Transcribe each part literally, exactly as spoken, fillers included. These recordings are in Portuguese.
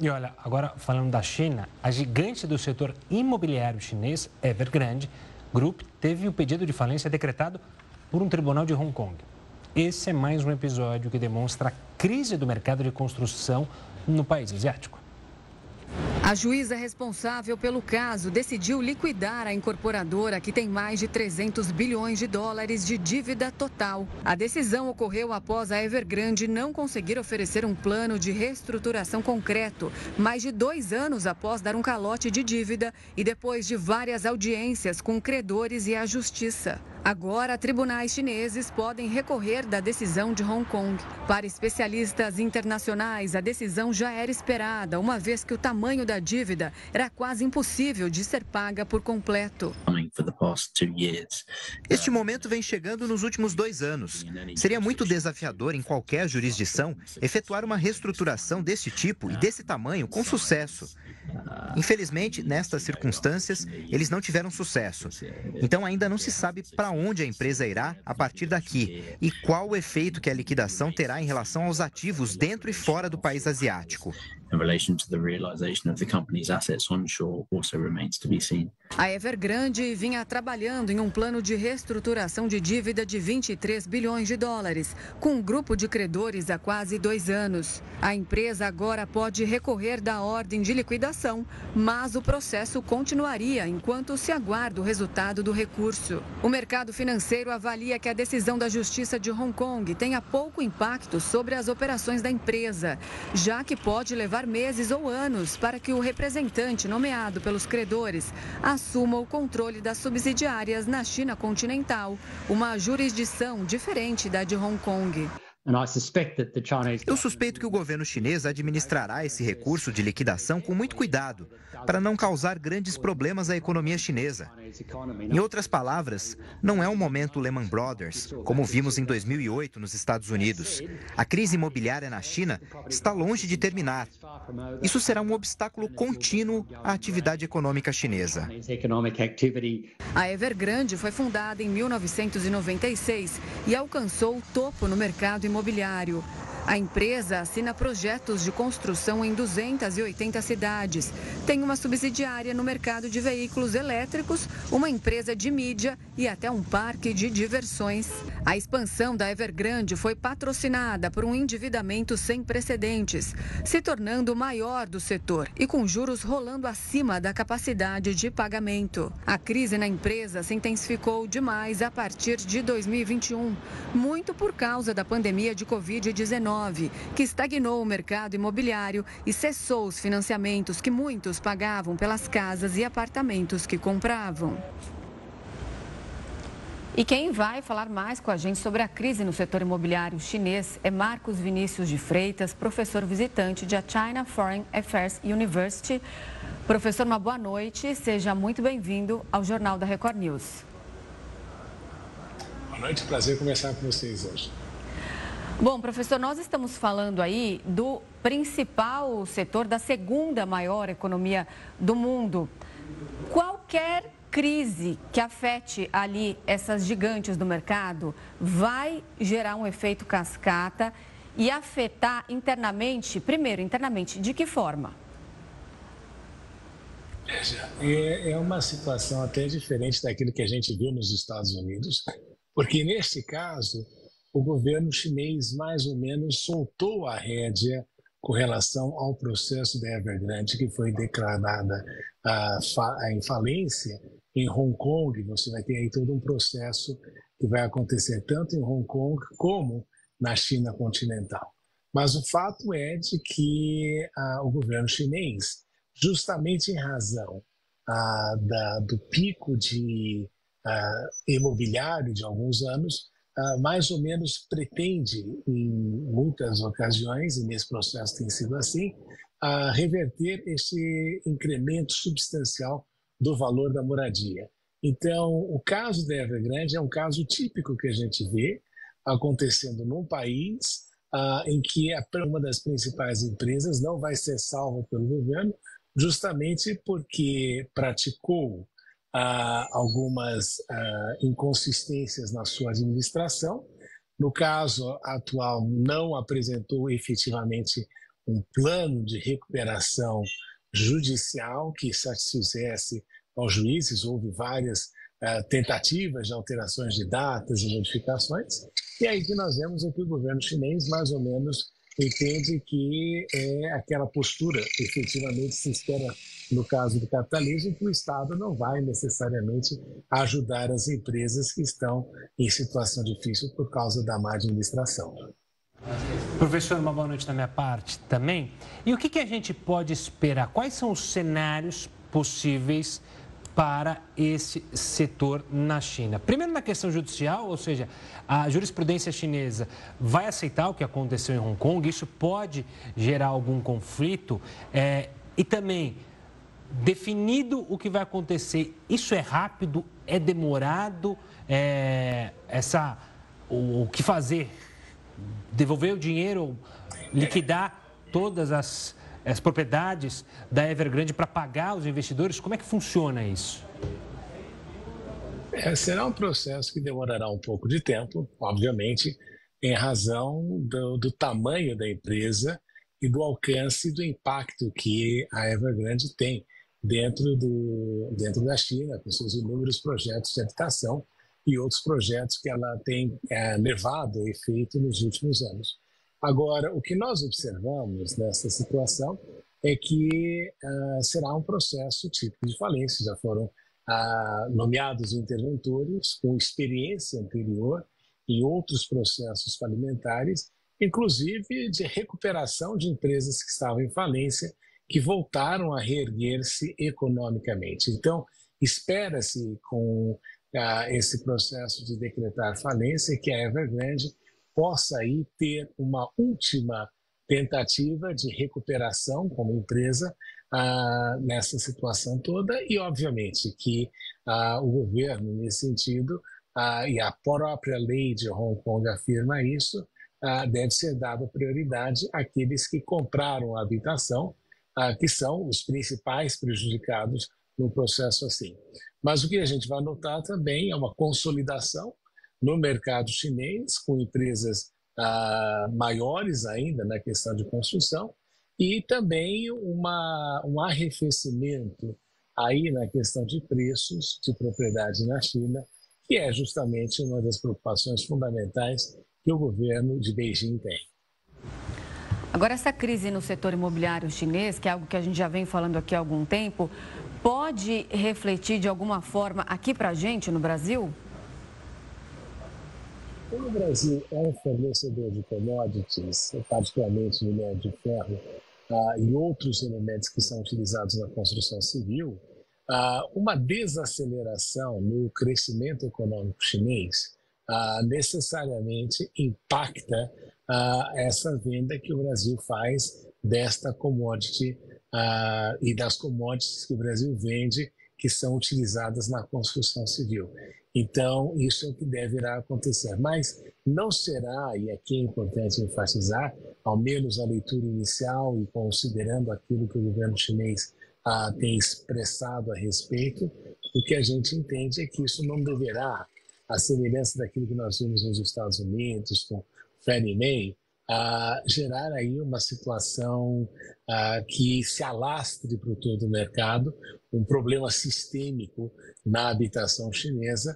E olha, agora falando da China, a gigante do setor imobiliário chinês, Evergrande Group, teve o pedido de falência decretado por um tribunal de Hong Kong. Esse é mais um episódio que demonstra a crise do mercado de construção no país asiático. A juíza responsável pelo caso decidiu liquidar a incorporadora, que tem mais de trezentos bilhões de dólares de dívida total. A decisão ocorreu após a Evergrande não conseguir oferecer um plano de reestruturação concreto, mais de dois anos após dar um calote de dívida e depois de várias audiências com credores e a justiça. Agora, tribunais chineses podem recorrer da decisão de Hong Kong. Para especialistas internacionais, a decisão já era esperada, uma vez que o tamanho da dívida era quase impossível de ser paga por completo. Este momento vem chegando nos últimos dois anos. Seria muito desafiador em qualquer jurisdição efetuar uma reestruturação desse tipo e desse tamanho com sucesso. Infelizmente, nestas circunstâncias, eles não tiveram sucesso. Então ainda não se sabe para onde a empresa irá a partir daqui e qual o efeito que a liquidação terá em relação aos ativos dentro e fora do país asiático. A Evergrande vinha trabalhando em um plano de reestruturação de dívida de vinte e três bilhões de dólares, com um grupo de credores há quase dois anos. A empresa agora pode recorrer da ordem de liquidação, mas o processo continuaria enquanto se aguarda o resultado do recurso. O mercado financeiro avalia que a decisão da Justiça de Hong Kong tenha pouco impacto sobre as operações da empresa, já que pode levar meses ou anos para que o representante nomeado pelos credores assuma o controle das subsidiárias na China continental, uma jurisdição diferente da de Hong Kong. Eu suspeito que o governo chinês administrará esse recurso de liquidação com muito cuidado, para não causar grandes problemas à economia chinesa. Em outras palavras, não é um momento Lehman Brothers, como vimos em dois mil e oito nos Estados Unidos. A crise imobiliária na China está longe de terminar. Isso será um obstáculo contínuo à atividade econômica chinesa. A Evergrande foi fundada em mil novecentos e noventa e seis e alcançou o topo no mercado imobiliário. A empresa assina projetos de construção em duzentas e oitenta cidades. Tem uma subsidiária no mercado de veículos elétricos, uma empresa de mídia e até um parque de diversões. A expansão da Evergrande foi patrocinada por um endividamento sem precedentes, se tornando o maior do setor e com juros rolando acima da capacidade de pagamento. A crise na empresa se intensificou demais a partir de dois mil e vinte e um, muito por causa da pandemia de covid dezenove. Que estagnou o mercado imobiliário e cessou os financiamentos que muitos pagavam pelas casas e apartamentos que compravam. E quem vai falar mais com a gente sobre a crise no setor imobiliário chinês é Marcos Vinícius de Freitas, professor visitante da China Foreign Affairs University. Professor, uma boa noite, seja muito bem-vindo ao Jornal da Record News. Boa noite, prazer conversar com vocês hoje. Bom, professor, nós estamos falando aí do principal setor da segunda maior economia do mundo. Qualquer crise que afete ali essas gigantes do mercado vai gerar um efeito cascata e afetar internamente, primeiro, internamente, de que forma? Veja, é, é uma situação até diferente daquilo que a gente viu nos Estados Unidos, porque neste caso o governo chinês mais ou menos soltou a rédea com relação ao processo da Evergrande, que foi declarada a, a, em falência em Hong Kong. Você vai ter aí todo um processo que vai acontecer tanto em Hong Kong como na China continental. Mas o fato é de que a, o governo chinês, justamente em razão a, da, do pico de a, imobiliário de alguns anos, Uh, mais ou menos pretende, em muitas ocasiões, e nesse processo tem sido assim, uh, reverter esse incremento substancial do valor da moradia. Então, o caso da Evergrande é um caso típico que a gente vê acontecendo num país uh, em que a, uma das principais empresas não vai ser salva pelo governo, justamente porque praticou Uh, algumas uh, inconsistências na sua administração. No caso atual, não apresentou efetivamente um plano de recuperação judicial que satisfizesse aos juízes. Houve várias uh, tentativas de alterações de datas e modificações, e aí que nós vemos é que o governo chinês mais ou menos entende que é aquela postura, efetivamente se espera no caso do capitalismo, que o Estado não vai necessariamente ajudar as empresas que estão em situação difícil por causa da má administração. Professor, uma boa noite da minha parte também. E o que, que a gente pode esperar? Quais são os cenários possíveis para esse setor na China? Primeiro, na questão judicial, ou seja, a jurisprudência chinesa vai aceitar o que aconteceu em Hong Kong? Isso pode gerar algum conflito? É, e também, definido o que vai acontecer, isso é rápido? É demorado? É, essa, o, o que fazer? Devolver o dinheiro, liquidar todas as, as propriedades da Evergrande para pagar os investidores? Como é que funciona isso? É, será um processo que demorará um pouco de tempo, obviamente, em razão do, do tamanho da empresa e do alcance e do impacto que a Evergrande tem dentro, do, dentro da China, com seus inúmeros projetos de habitação e outros projetos que ela tem é, levado a efeito nos últimos anos. Agora, o que nós observamos nessa situação é que uh, será um processo típico de falência. Já foram uh, nomeados interventores com experiência anterior em outros processos falimentares, inclusive de recuperação de empresas que estavam em falência, que voltaram a reerguer-se economicamente. Então, espera-se com Uh, esse processo de decretar falência, que a Evergrande possa aí ter uma última tentativa de recuperação como empresa uh, nessa situação toda, e obviamente que uh, o governo, nesse sentido, uh, e a própria lei de Hong Kong afirma isso, uh, deve ser dada prioridade àqueles que compraram a habitação, uh, que são os principais prejudicados no processo assim. Mas o que a gente vai notar também é uma consolidação no mercado chinês, com empresas ah, maiores ainda na questão de construção, e também uma, um arrefecimento aí na questão de preços de propriedade na China, que é justamente uma das preocupações fundamentais que o governo de Beijing tem. Agora, essa crise no setor imobiliário chinês, que é algo que a gente já vem falando aqui há algum tempo, pode refletir de alguma forma aqui para a gente no Brasil? Como o Brasil é um fornecedor de commodities, particularmente minério de ferro, uh, e outros elementos que são utilizados na construção civil, uh, uma desaceleração no crescimento econômico chinês uh, necessariamente impacta uh, essa venda que o Brasil faz desta commodity Uh, e das commodities que o Brasil vende, que são utilizadas na construção civil. Então, isso é o que deverá acontecer. Mas não será, e aqui é importante enfatizar, ao menos a leitura inicial e considerando aquilo que o governo chinês uh, tem expressado a respeito, o que a gente entende é que isso não deverá, à semelhança daquilo que nós vimos nos Estados Unidos, com Fannie Mae, a gerar aí uma situação uh, que se alastre para todo o mercado, um problema sistêmico na habitação chinesa,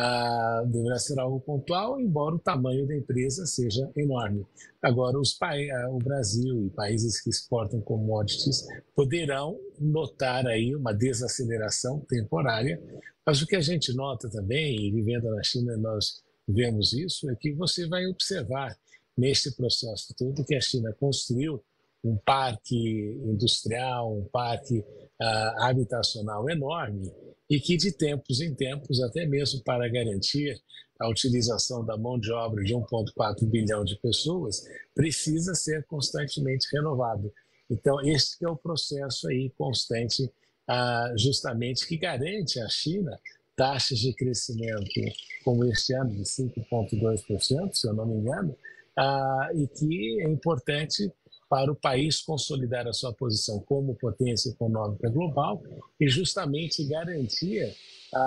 uh, deverá ser algo pontual, embora o tamanho da empresa seja enorme. Agora, os pa- uh, o Brasil e países que exportam commodities poderão notar aí uma desaceleração temporária, mas o que a gente nota também, e vivendo na China nós vemos isso, é que você vai observar neste processo todo que a China construiu um parque industrial, um parque uh, habitacional enorme e que de tempos em tempos, até mesmo para garantir a utilização da mão de obra de um vírgula quatro bilhão de pessoas, precisa ser constantemente renovado. Então, este é o processo aí constante, uh, justamente que garante à China taxas de crescimento como este ano de cinco vírgula dois por cento, se eu não me engano, Uh, e que é importante para o país consolidar a sua posição como potência econômica global e justamente garantir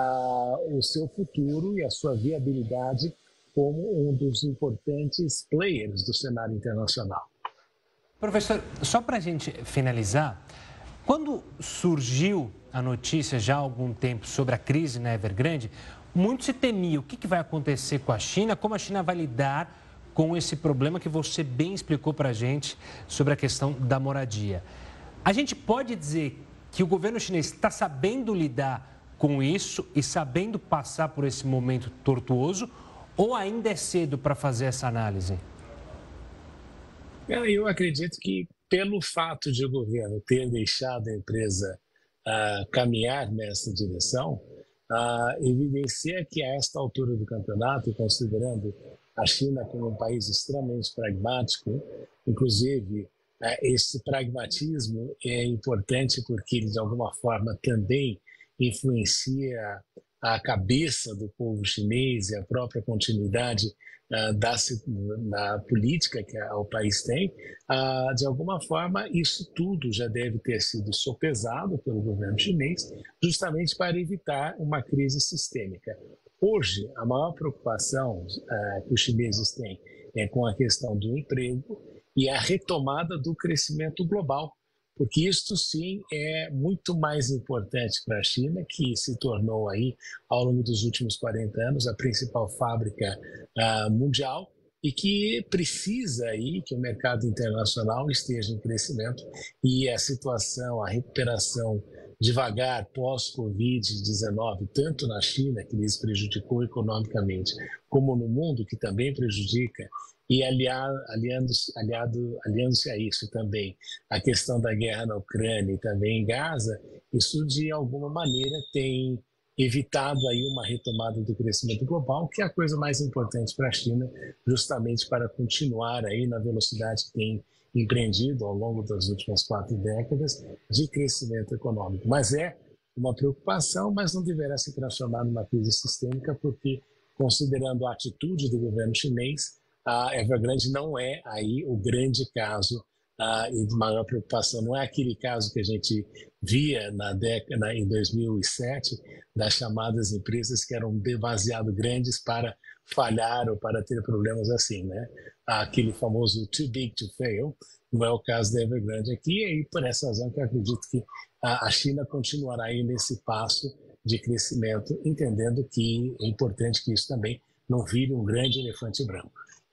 uh, o seu futuro e a sua viabilidade como um dos importantes players do cenário internacional. Professor, só para a gente finalizar, quando surgiu a notícia já há algum tempo sobre a crise na Evergrande, muito se temia o que vai acontecer com a China, como a China vai lidar com esse problema que você bem explicou para a gente sobre a questão da moradia. A gente pode dizer que o governo chinês está sabendo lidar com isso e sabendo passar por esse momento tortuoso, ou ainda é cedo para fazer essa análise? Eu acredito que, pelo fato de o governo ter deixado a empresa uh, caminhar nessa direção, uh, evidencia que a esta altura do campeonato, considerando a China como um país extremamente pragmático, inclusive uh, esse pragmatismo é importante porque ele, de alguma forma, também influencia a cabeça do povo chinês e a própria continuidade uh, da, da política que a, o país tem, uh, de alguma forma isso tudo já deve ter sido sopesado pelo governo chinês, justamente para evitar uma crise sistêmica. Hoje, a maior preocupação uh, que os chineses têm é com a questão do emprego e a retomada do crescimento global, porque isto sim é muito mais importante para a China, que se tornou aí, ao longo dos últimos quarenta anos, a principal fábrica uh, mundial e que precisa aí que o mercado internacional esteja em crescimento e a situação, a recuperação devagar pós-covid dezenove, tanto na China, que lhes prejudicou economicamente, como no mundo, que também prejudica, e aliando-se aliado, aliando a isso também a questão da guerra na Ucrânia e também em Gaza, isso de alguma maneira tem evitado aí uma retomada do crescimento global, que é a coisa mais importante para a China, justamente para continuar aí na velocidade que tem empreendido ao longo das últimas quatro décadas de crescimento econômico. Mas é uma preocupação, mas não deverá se transformar numa crise sistêmica, porque, considerando a atitude do governo chinês, a Evergrande não é aí o grande caso uh, e de maior preocupação. Não é aquele caso que a gente via na década, em dois mil e sete, das chamadas empresas que eram demasiado grandes para falhar ou para ter problemas assim, né? Aquele famoso too big to fail, não é o caso da Evergrande aqui, e aí por essa razão que eu acredito que a China continuará aí nesse passo de crescimento, entendendo que é importante que isso também não vire um grande elefante branco.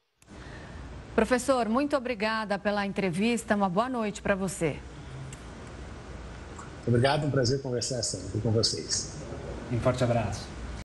Professor, muito obrigada pela entrevista. Uma boa noite para você. Obrigado, um prazer conversar sempre com vocês. Um forte abraço.